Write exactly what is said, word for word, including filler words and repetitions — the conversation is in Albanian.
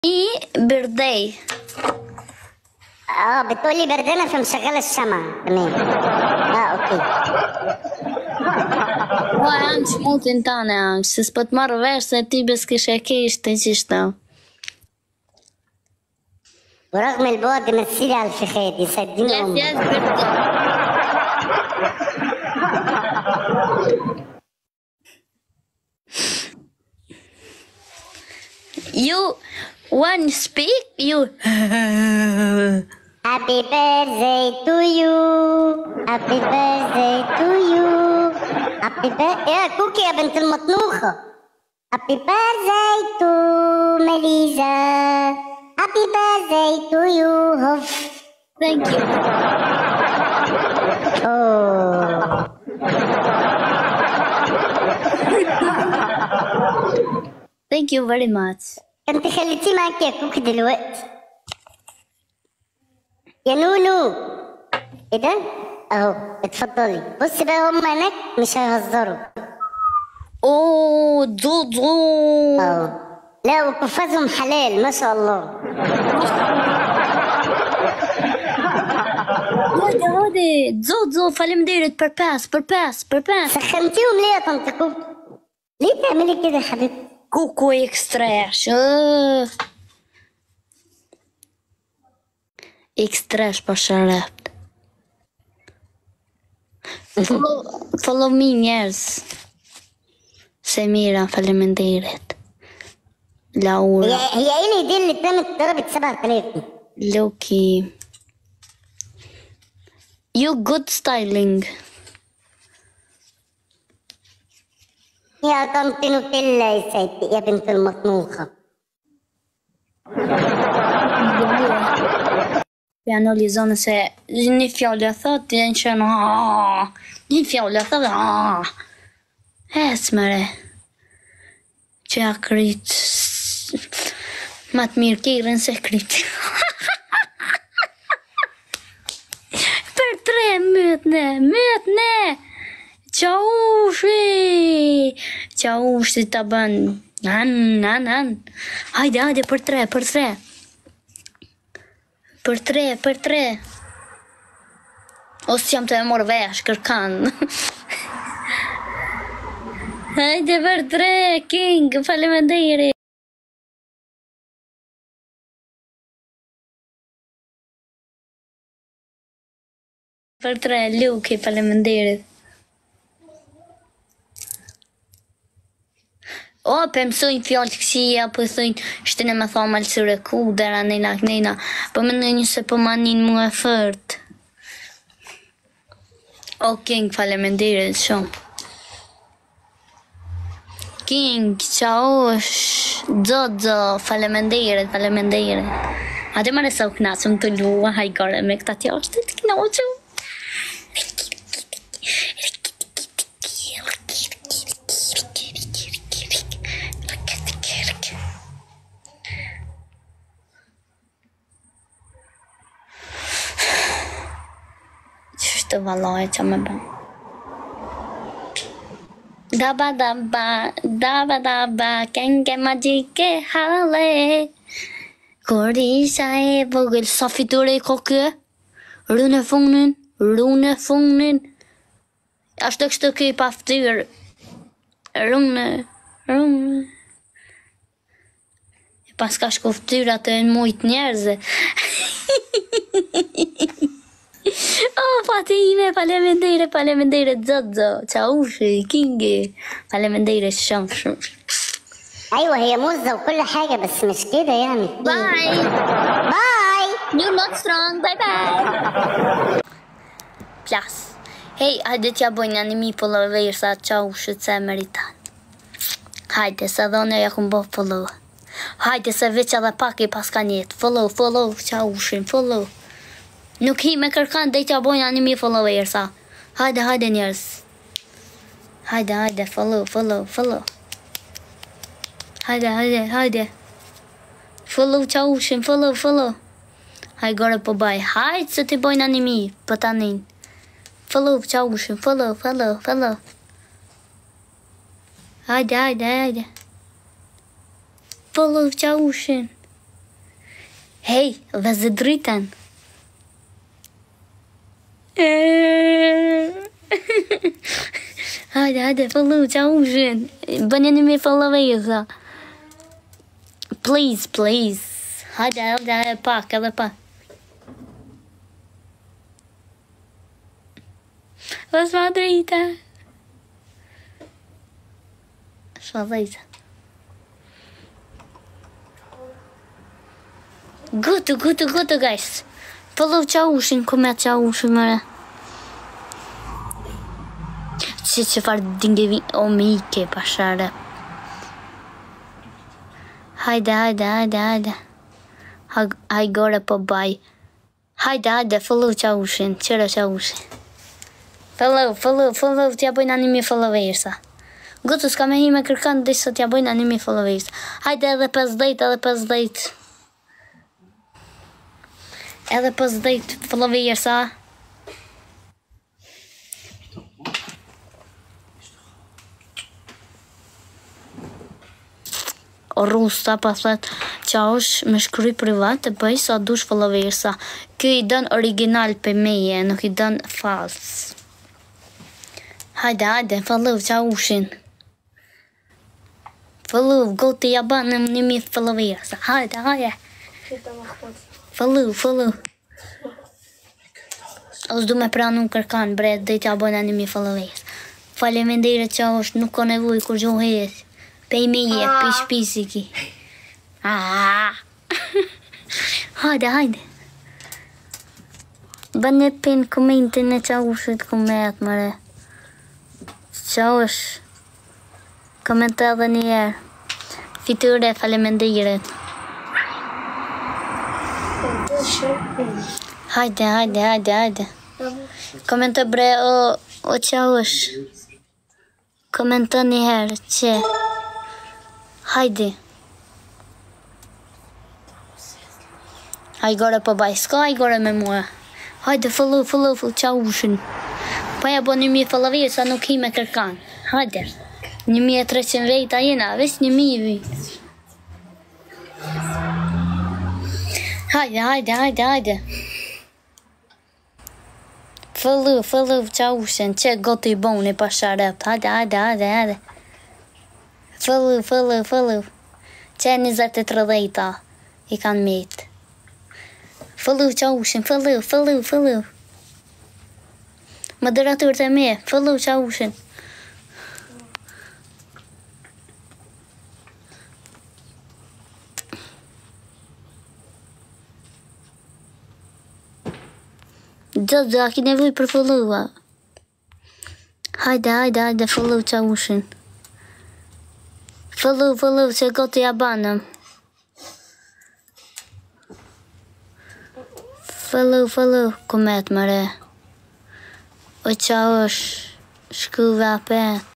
ايه birthday. اه بتقولي بردانة فمشغلة الشمعة. تمام. اه اوكي. Oj, antes muito então, né? Se se pode tomar versa, tibas que isto isto. ورغم البعد مسيلي على الفخاد يسديني Yes, امي. yes, birthday. You when you speak, you Happy birthday to you. Happy birthday to you. Happy birthday يا كوكي يا بنت المطنوخة. Happy birthday to Melissa. Happy birthday to you. Huff. thank you. Oh. Thank you very much. كنت خليتيه معاك يا كوكي دلوقتي. يا نونو. ايه ده؟ اهو اتفضلي. بصي بقى هم هناك مش هيهزروا. اوه زوزو. اهو. لا وقفازهم حلال ما شاء الله. هودي هودي زوزو فالمديرة برباس برباس برباس. سخنتيهم ليه يا طنط كوكو؟ ليه تعملي كده يا حبيبتي؟ كوكو اكستراش. اكستراش بشرات. follow, follow me yes. سميرة فالمديرة. لورا. هي هي ايه دي اللي اترمت ضربت سبعة آلاف دي؟ لوكي. You good styling. يا طنط نوتيلا يا سيدي يا بنت المطنوخة. Piano li zonë se një fjallë e thot, të jenë që në një fjallë e thot, hes mëre, që ja kryt, ma të mirë kirën se kryt. Për tre, myt ne, myt ne, qa ushi, qa ushi të bën, nan, nan, nan, hajde, hajde, për tre, për tre. Për tre, për tre. Ose jam të e morë vesh, kërkan. Hajde për tre, King, faleminderit. Për tre, Luki, faleminderit. O, për mësojnë fjallë të kësia, për thujnë, shtene me tha malësure ku, dera nejna, nejna, për më në një se për manin mu e fërt. O, King, faleminderit shumë. King, qaush, Zozo, faleminderit, faleminderit. A dhe mare sa u knasëm të lua, hajgare me këta tja është të knaqëm. Të valoj që me bën. Daba daba, daba daba, kenge magjike hale. Kur isha e vogël, sa fiture i kokë? Rune fungnin, rune fungnin. Ashtë të kështë këj pa ftyrë. Rune, rune. E pas ka shko ftyrë atë e në mujtë njerëzë. Oh, Fatime, faleminderit, faleminderit Zozo, Tshaushi, Kingi, faleminderit shumë shumë. ايوه هي مزة وكل حاجة بس مش كده يعني. Bye. باي. You're not strong. Bye bye. Plas. Hej, hajde t'ja bojnë animi follower sa Tshaushi se meritan. Hajde, se dhone ja kum bo follow. Hajde se veç edhe pak i paska njetë. Follow, follow, Tshaushi, follow. Nuk hi me kërkan dhe t'ja bojnë animi follower sa. Hajde, hajde njerës. Hajde, hajde, follow, follow, follow. Hajde, hajde, hajde. Follow Tshawshin, follow, follow. Hajde gore po baj. Hajde se t'i bojnë animi, për tanin. Follow Tshawshin, follow, follow, follow. Hajde, hajde, hajde. Follow Tshawshin. Hej, dhe zë dritën. Hajde, hajde, follow, qa ushin. Bënjeni me followersa. Please, please. Hajde, hajde, hajde, pak, edhe pak. Dhe s'ma drita. S'ma drita. Gutu, gutu, gutu, guys. Follow qa ushin, kumet qa ushin, mëre. Që që farë dingevi, o me ike, pashare. Hajde, hajde, hajde, hajde. Haj gore po baj. Hajde, hajde, follow qa ushin, qëra qa ushin. Follow, follow, follow, t'ja bojnë animi followersa. Gutu, s'ka me hi me kërkan, dhe së t'ja bojnë animi followersa. Hajde edhe pesdhejt, edhe pesdhejt. Edhe pesdhejt followersa. O rusta pa thët qa është me shkry privat të bëj sa dush followersa. Kjo i dën original për meje, nuk i dën fals. Hajde, hajde, follow qa ushin. Follow, go të jaban në një mi followersa. Hajde, hajde. Follow, follow. Os du me pranu kërkan, bre, dhe t'ja bojnë një mi followersa. Faleminderit qa është, nuk ka nevoj kur gjohet. Pej meje, pej shpisi ki. Hajde, hajde. Bën një pin komentin e qa ushit komet, mëre. Qa ush. Komenta edhe njerë. Fiture, faleminderit. Hajde, hajde, hajde, hajde. Komenta bre, o, o qa ush. Komenta njëherë, që. Hajde. Haj gore po baj, s'ka haj gore me mua. Hajde, follow, follow, follow, qa ushin. Pa ja bo një mi follower, sa nuk hi me kërkan. Hajde. Një mi e treqen vejta jena, vesh një mi vi. Hajde, hajde, hajde, hajde. Follow, follow, qa ushin, që gotë i boni pa sharet. Hajde, hajde, hajde, hajde. Follow, follow, follow. Që njëzet e tridhejta i kanë metë. Follow qa ushin, follow, follow, follow. Moderator të me, follow qa ushin. Gjë, gjë, a ki nevoj për follow, a? Hajde, hajde, hajde, follow qa ushin. Follow, follow, që gotë ja banëm. Follow, follow, kumet mëre. O qa është shku vapet.